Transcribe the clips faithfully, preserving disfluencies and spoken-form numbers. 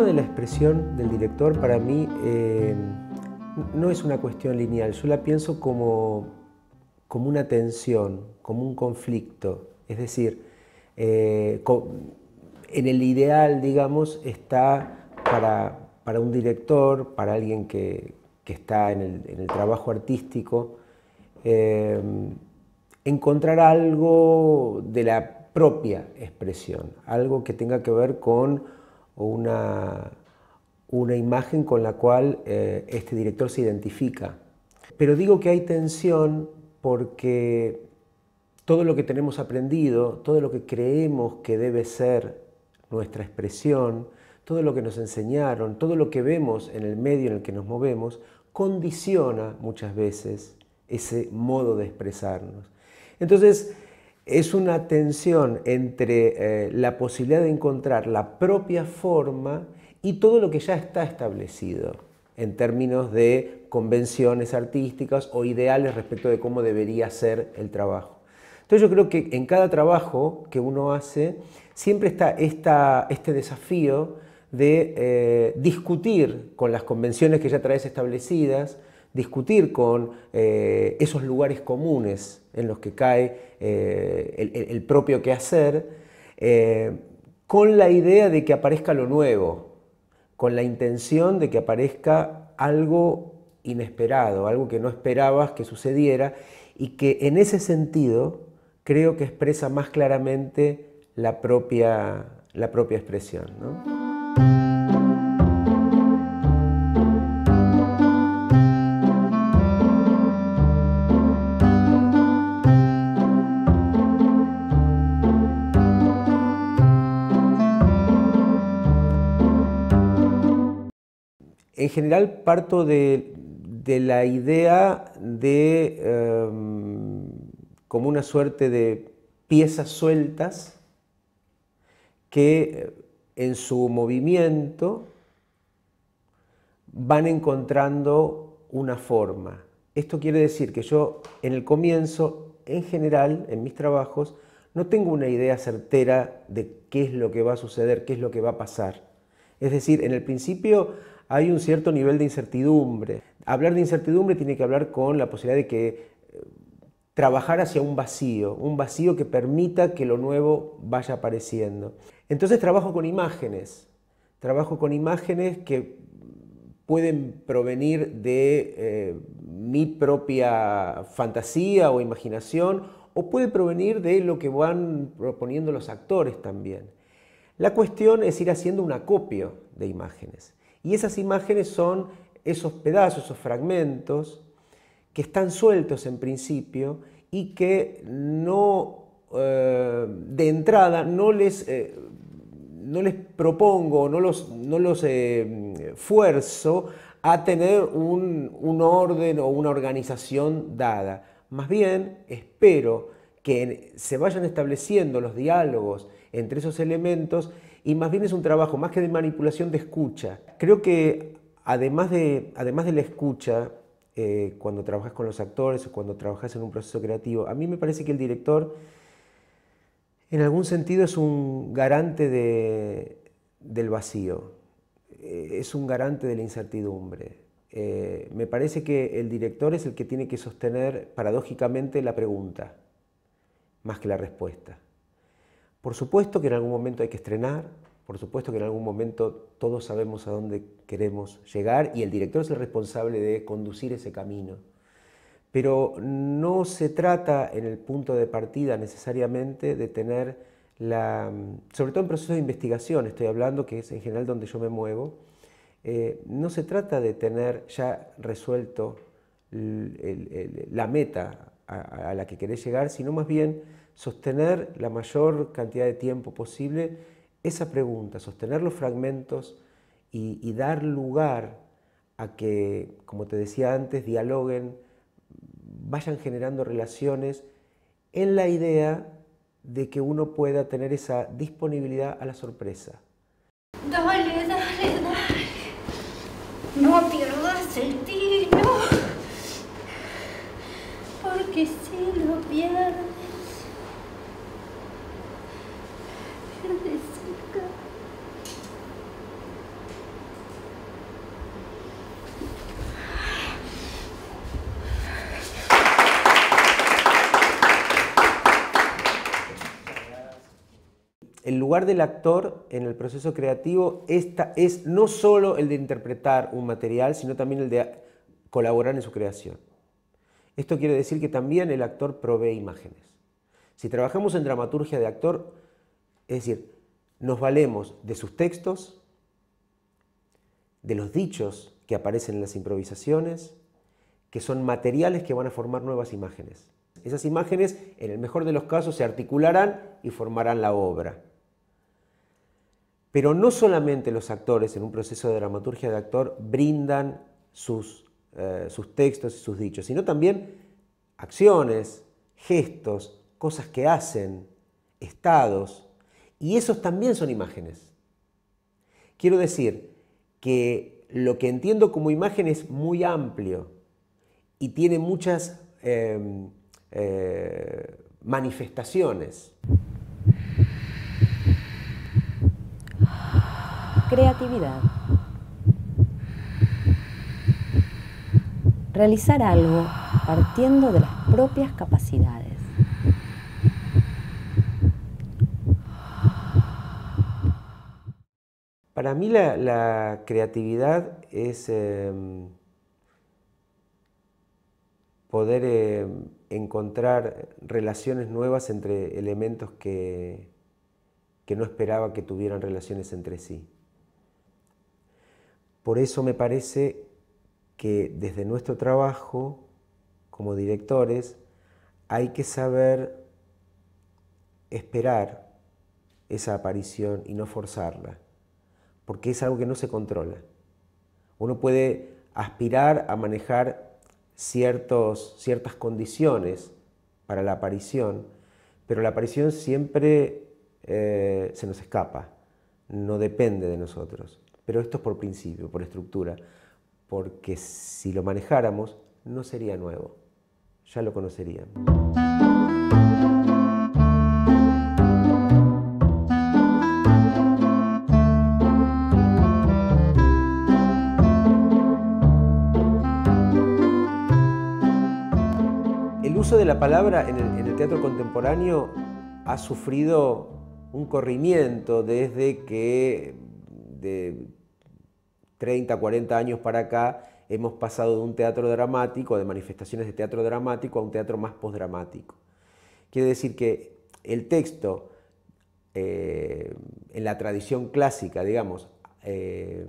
tema de la expresión del director para mí eh, no es una cuestión lineal, yo la pienso como, como una tensión, como un conflicto. Es decir, eh, en el ideal, digamos, está para, para un director, para alguien que, que está en el, en el trabajo artístico, eh, encontrar algo de la propia expresión, algo que tenga que ver con una, una imagen con la cual eh, este director se identifica. Pero digo que hay tensión porque todo lo que tenemos aprendido, todo lo que creemos que debe ser nuestra expresión, todo lo que nos enseñaron, todo lo que vemos en el medio en el que nos movemos, condiciona muchas veces ese modo de expresarnos. Entonces, es una tensión entre eh, la posibilidad de encontrar la propia forma y todo lo que ya está establecido en términos de convenciones artísticas o ideales respecto de cómo debería ser el trabajo. Entonces yo creo que en cada trabajo que uno hace siempre está esta, este desafío de eh, discutir con las convenciones que ya traes establecidas, discutir con eh, esos lugares comunes en los que cae eh, el, el propio quehacer, eh, con la idea de que aparezca lo nuevo, con la intención de que aparezca algo inesperado, algo que no esperabas que sucediera y que en ese sentido creo que expresa más claramente la propia, la propia expresión, ¿no? En general parto de, de la idea de eh, como una suerte de piezas sueltas que en su movimiento van encontrando una forma. Esto quiere decir que yo en el comienzo, en general, en mis trabajos, no tengo una idea certera de qué es lo que va a suceder, qué es lo que va a pasar. Es decir, en el principio hay un cierto nivel de incertidumbre. Hablar de incertidumbre tiene que hablar con la posibilidad de que eh, trabajar hacia un vacío, un vacío que permita que lo nuevo vaya apareciendo. Entonces trabajo con imágenes, trabajo con imágenes que pueden provenir de eh, mi propia fantasía o imaginación, o puede provenir de lo que van proponiendo los actores también. La cuestión es ir haciendo un acopio de imágenes. Y esas imágenes son esos pedazos, esos fragmentos que están sueltos en principio y que no, eh, de entrada no les, eh, no les propongo, no los, no los eh, fuerzo a tener un, un orden o una organización dada. Más bien espero que se vayan estableciendo los diálogos entre esos elementos y más bien es un trabajo más que de manipulación, de escucha. Creo que además de, además de la escucha, eh, cuando trabajas con los actores o cuando trabajas en un proceso creativo, a mí me parece que el director en algún sentido es un garante de, del vacío, eh, es un garante de la incertidumbre. Eh, me parece que el director es el que tiene que sostener paradójicamente la pregunta, más que la respuesta. Por supuesto que en algún momento hay que estrenar, por supuesto que en algún momento todos sabemos a dónde queremos llegar y el director es el responsable de conducir ese camino. Pero no se trata en el punto de partida necesariamente de tener la, sobre todo en procesos de investigación, estoy hablando que es en general donde yo me muevo, eh, no se trata de tener ya resuelto el, el, el, la meta a, a la que querés llegar, sino más bien sostener la mayor cantidad de tiempo posible esa pregunta, sostener los fragmentos y, y dar lugar a que, como te decía antes, dialoguen, vayan generando relaciones en la idea de que uno pueda tener esa disponibilidad a la sorpresa. Dale, dale, dale. No pierdas el tino, porque si lo pierdes, pierdes el camino. el lugar del actor en el proceso creativo esta, es no solo el de interpretar un material, sino también el de colaborar en su creación. Esto quiere decir que también el actor provee imágenes. Si trabajamos en dramaturgia de actor, es decir, nos valemos de sus textos, de los dichos que aparecen en las improvisaciones, que son materiales que van a formar nuevas imágenes. Esas imágenes, en el mejor de los casos, se articularán y formarán la obra. Pero no solamente los actores en un proceso de dramaturgia de actor brindan sus, eh, sus textos y sus dichos, sino también acciones, gestos, cosas que hacen, estados, y esos también son imágenes. Quiero decir que lo que entiendo como imagen es muy amplio y tiene muchas eh, eh, manifestaciones. Creatividad. Realizar algo partiendo de las propias capacidades. Para mí la, la creatividad es eh, poder eh, encontrar relaciones nuevas entre elementos que, que no esperaba que tuvieran relaciones entre sí. Por eso me parece que desde nuestro trabajo como directores hay que saber esperar esa aparición y no forzarla, porque es algo que no se controla. Uno puede aspirar a manejar ciertos, ciertas condiciones para la aparición, pero la aparición siempre eh, se nos escapa, no depende de nosotros. Pero esto es por principio, por estructura, porque si lo manejáramos no sería nuevo, ya lo conocerían. El uso de la palabra en el, en el teatro contemporáneo ha sufrido un corrimiento desde que de treinta, cuarenta años para acá hemos pasado de un teatro dramático, de manifestaciones de teatro dramático, a un teatro más postdramático. Quiere decir que el texto, eh, en la tradición clásica, digamos, eh,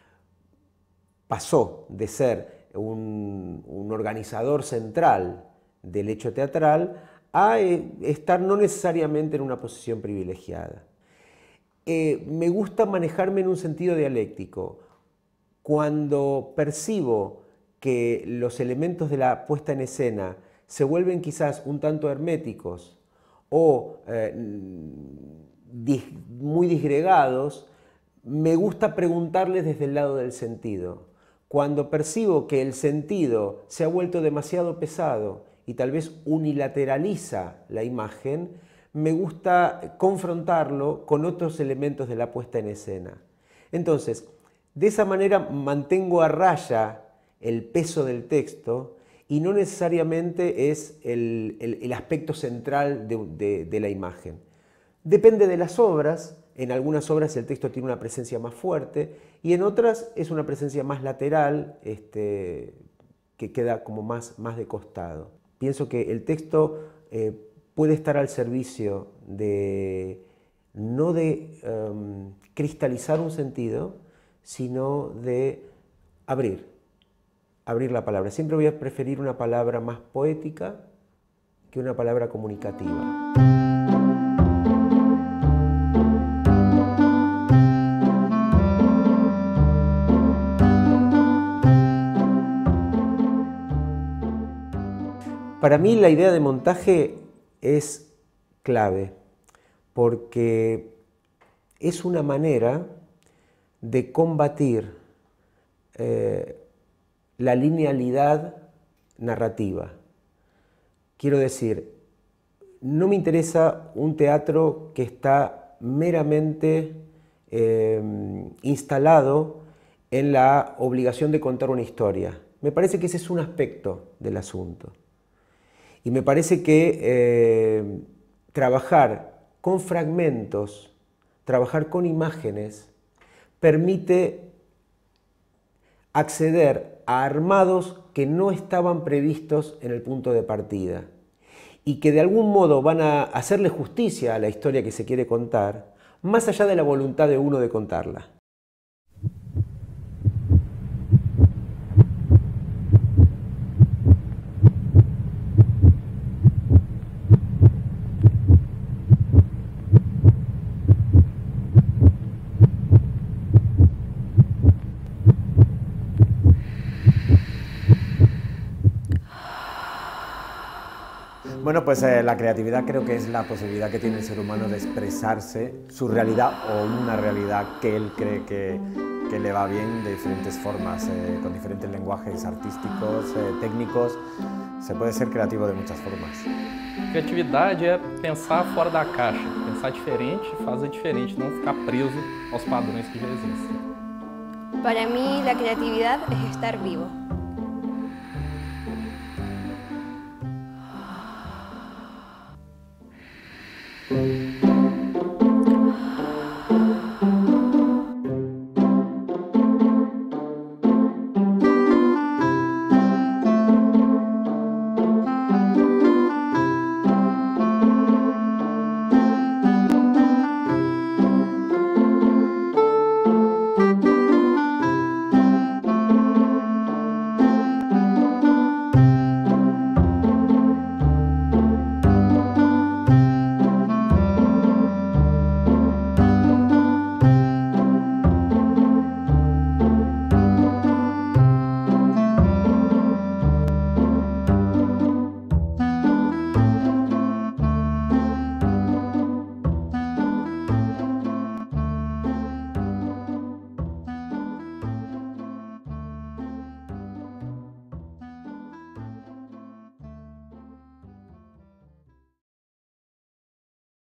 pasó de ser un, un organizador central del hecho teatral a eh, estar no necesariamente en una posición privilegiada. Eh, me gusta manejarme en un sentido dialéctico. Cuando percibo que los elementos de la puesta en escena se vuelven quizás un tanto herméticos o eh, dis, muy disgregados, me gusta preguntarles desde el lado del sentido. Cuando percibo que el sentido se ha vuelto demasiado pesado y tal vez unilateraliza la imagen, me gusta confrontarlo con otros elementos de la puesta en escena. Entonces, de esa manera mantengo a raya el peso del texto y no necesariamente es el, el, el aspecto central de, de, de la imagen. Depende de las obras. En algunas obras el texto tiene una presencia más fuerte y en otras es una presencia más lateral, este, que queda como más, más de costado. Pienso que el texto eh, puede estar al servicio de, no de um, cristalizar un sentido, sino de abrir, abrir la palabra. Siempre voy a preferir una palabra más poética que una palabra comunicativa. Para mí la idea de montaje es clave, porque es una manera de combatir eh, la linealidad narrativa. Quiero decir, no me interesa un teatro que está meramente eh, instalado en la obligación de contar una historia. Me parece que ese es un aspecto del asunto. Y me parece que eh, trabajar con fragmentos trabajar con imágenes permite acceder a armados que no estaban previstos en el punto de partida y que de algún modo van a hacerle justicia a la historia que se quiere contar, más allá de la voluntad de uno de contarla. Bueno, pues eh, la creatividad creo que es la posibilidad que tiene el ser humano de expresarse su realidad o una realidad que él cree que, que le va bien de diferentes formas, eh, con diferentes lenguajes artísticos, eh, técnicos. Se puede ser creativo de muchas formas. Criatividade é pensar fora da caixa, pensar diferente, fazer diferente, não ficar preso aos padrões que já existem. Para mí la creatividad es estar vivo. Thank you.